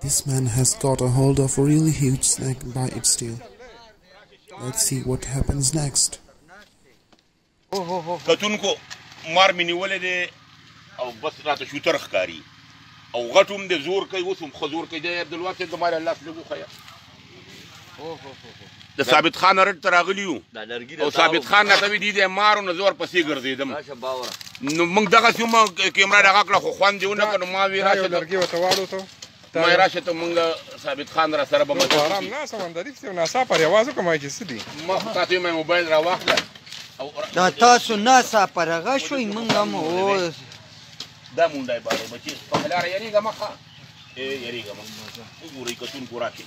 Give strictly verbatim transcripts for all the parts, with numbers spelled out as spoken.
This man has got a hold of a really huge snake by its tail. Let's see what happens next. کتونکو مار مې نیولې دی او بس راته شوتر ښکاري او غټ هم د زور کوي اوس هم ښه زور کوي دی عبدالوهاب صاحب د ما لاس لږ وښیه د ثابت خان رټ ته راغلي یو او ثابت خان راته وایي دی دی مار نو زه ورپسې ګرځېدم نو موږ دغسې هم کیمره دغه کړه خو خوند یې ونه کړ نو ما وی راشه لرګي ورته واړو ما یې راشه ته موږ ثابت خان را سره به مدد ارام نه سمندري صاحب ناڅاپه ریواز وکړم چې څه دي ما خو تاسو یې مې موبایل راواخله دا تاسو ناڅاپه رغه شوئ موږ هم اوس دا مونډی باندې بچي په لاره یېرېږه مه ښه یېرېږه مه وګورئ کتونکو راشي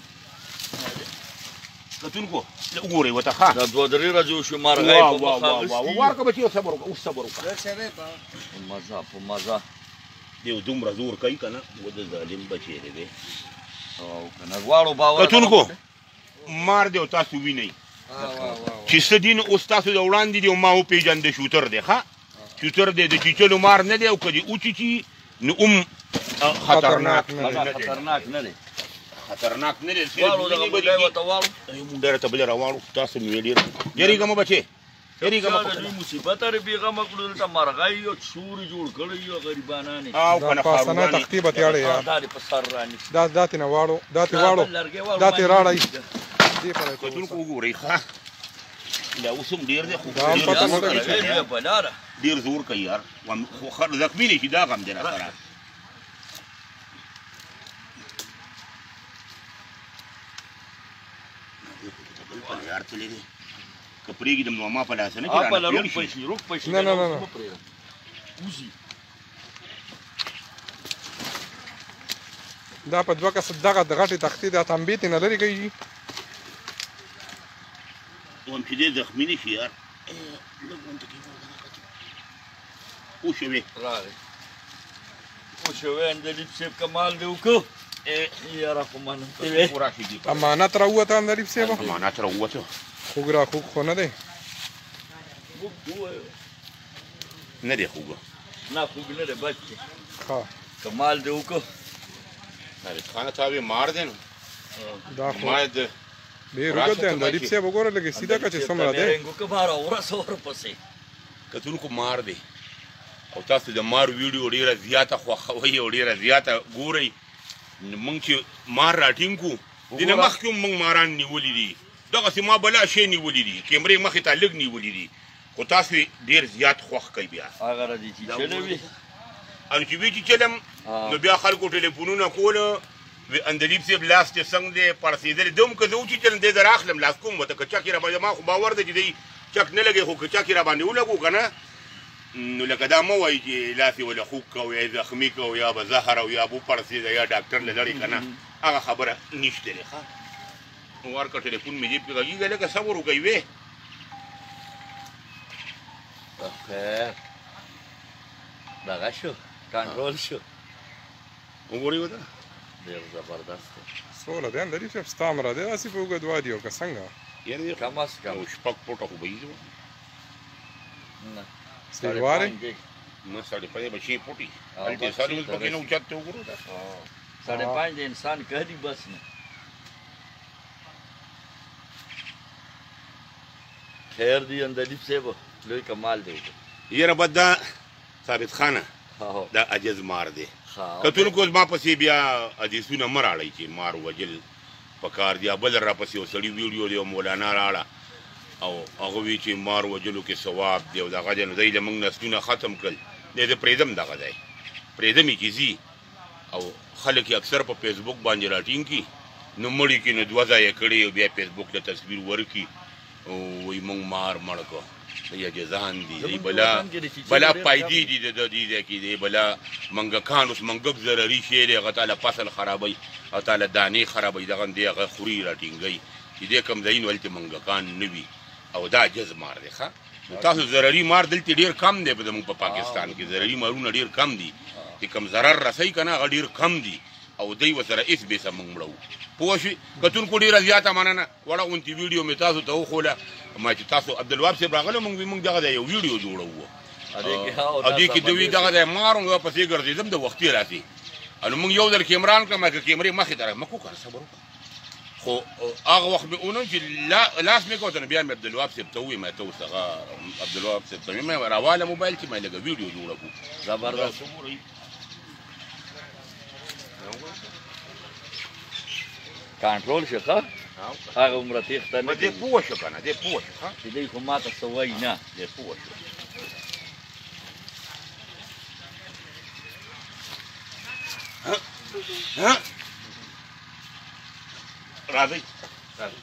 کتونکو وګورئ ورته ښه دا دوه درې ورځې وشوې مرغۍ په مخه اخیستي ورکړه بچي اوس صبر وکړه اوس صبر وکړه په مزه په مزه دی دومره زور کوي که نه و د ظالم بچی دی او که نه دواړو باور کتونکو مار دی او تاسو وینئ چې څه دي نو اوس تاسو د وړاندې دي او ما وپېژانده شوتر دی ښه شوتر دی د چیچلو مار نه دی او که دې وچیچي نو هم خطرناک خطرناک نه دی خطرناک نه دی دواړو دغه مونډی ورته واړو مونډی راته بلې راواړو تاسو مې ویل یېرېږه مه بچې یېرېږه مه دوی مصیبت لري بېغمه کړو دلته مرغۍ او سوري جوړ کړی یو غریبانان یې او که نه پاسنه تختې به تیاړې یار دا دې په سر رانیسي دا دا ترې نه واړو دا ترې واړو دا ترې راړئ دې پر کتونکو وګورئ ښه دا اوس هم ډېر دی خو دا هم پته نه لګي ډېر بلا ده ډېر زور کوي یار خو زخمي نه شي دا غم دی راسره یار تللی دی که پرېږدم نو ما په لاسه نه اپله کړه روک پشي روک پشي نه نه نه نه وځي دا په دوه کسه دغه د غټې تختې دا تنبې ترې نه لرې کوي هم چې دی زخمي نه شي یار لږ غونډه کې وشوې راغی وشوې اندلیب صاحب کمال دې وکړو یاره خو مننه راشي دي امانت راووته اندلیب صاحب امانت راووته خوږ را خوږ خو نه دی نه دی خوږه نه خوږ نه دی بچ دی ښه کمال دې وکړو ثابت خانه تا وی مار دی نو دا خو ما د ډېر اوږد دی اندلیب صاحب وګوره لږ سیده کړه چې څومره دی رنګو که باره ورځ ورپسې کتونکو مار دی او تاسو د مار ویډیو ډېره زیاته خوښوئ او ډېره زیاته ګورئ نو موږ چې مار راټینګ کړو دې نه مخکې هم موږ ماران نیولي دي دغسې ما بلا شی نیولي دي کیمرې مخې ته لږ نیولي دي خو تاسو یې ډېر زیات خوښ کوئ بیا هغه راځي چې چلې وي او چې وی چې چلم نو بیا خلکو ټلیفونونه کوله وی اندلیب صاحب لاس چې څنګه دی پړسېدلی ده هم که زه وچیچلم دی زه راخلم لاس کوم ورته که چک یې راباندې ما خو باور دی چې دی چک نه لګی خو که چک یې راباندې ولګو که نه نو لکه دا مه وایي چې لاس یې وله خوږ کو یا یې زخمي کو یا به زهر او یا به وپړسېده یا ډاکټر له لړې که نه هغه خبره نشته دی ښه ورکړه ټلیفون مې جیب کې غږېږه لکه صبر وکړئ وې خیر دغه شو کنټرول شو وګورئ ورته ډېر زبردست دی سوله دی اندلیب صاحب ستا مره دی داسې په اوږد وادي او که څنګه یاره کم از کم شپږ فوټه خو به یې نه سیوارې نه ساړه پنځه به شي فوټي هلته سر اوس پکې نه اوچت ته وګورو دا ساړه پنځ د انسان کهدي بس نه خیر دی اندلیب صاحب لوی کمال دی یاره بد دا ثابت خانه دا عجز مار دی کتونکو ما پسې بیا حدیثونه مه راړئ چې مار وجل پکار دی بل راپسې یو سړي ویډیو دی او مولانا راړه او هغه وی چې مار وجلو کې ثواب دی او دغه دی نو دی له موږ نسلونه ختم کړل دی د پرېږدم دغه دی پرېږدم یې چې ځي او خلک یې اکثر په فیسبوک باندې راټینګ کړي نو مړي کې نو دوه ځایه کړي او بیا فیسبوک ته تصویر ورکړي او وایي موږ مار مړ کړو دی جزان دي دی بلا بلا پایدې دي د دې ځای کې دی بلا منګکان اوس منګک ضرري شی دی هغه تعالی فصل خرابوي او تعالی دانې خرابوي دغه دی هغه خوري راټینګوي چې دې کوم ځایونه هلته منګکان نه وي او دا جز مار دی ښه نو تاسو ضرري مار دلته ډېر کم دی زموږ په پاکستان کې ضرري مارونه ډېر کم دي چې کوم ضرر رسوي که نه هغه ډېر کم دي او دی ورسره هېڅ بېسه موږ مړو پوه شوې کتونکو ډېره زیاته مننه وړه غوندې ویډیو مې تاسو ته وښوله ما چې تاسو عبدالوهاب صاحب راغلی موږ موږ دغه دی یو ویډیو جوړوو او دې کې دوی دغه دی مار نو پسې ګرځېدم د وختي راسي نو موږ یو ځل کیمران کړم که کیمرې مخې ته راغی مه وکړه صبر وکړه خو هغه وخت مې ونوم چې لاس مې کوته نو بیا مې عبدالوهاب صاحب ته وویل مې ته اوس هغه عبدالوهاب صاحب ته مې راواله موبایل کې مې لږه ویډیو جوړه کړو زبردست کنټرول شي ښه هغه عمره تېښته نه دې پوه شو که نه دې پوه شو ښه چې دی خو ما ته څه وایي نه دې پوه شو راځئ راځئ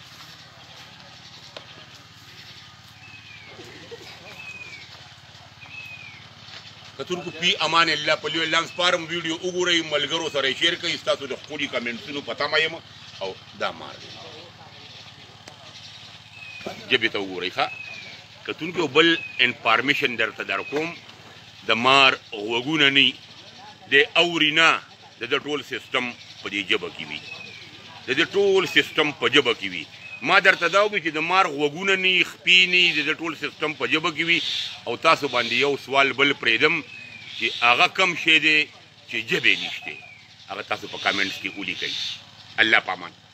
کتونکو پی امان الله په لوی لانس فارم ویډیو وګورئ ملګرو سره یې شیر کړئ ستاسو د ښکلي کمنټسونو په تمه یم او دا مار دی ژبې ته وګورئ ښه کتونکو بل انفارمیشن درته درکوم د مار غوږونه نه د اوري نه د ده ټول سیسټم په دې ژبه کې وي د دې ټول سیسټم په ژبه کې وي ما درته دا ووایي چې د مار غوږونه نه خپې نه د دې ټول سیسټم په ژبه کې وي او تاسو باندې یو سوال بل پرېږدم چې هغه کم شی دی چې ژبې نشته هغه تاسو په کامنټس کې ولیکئ الله پامان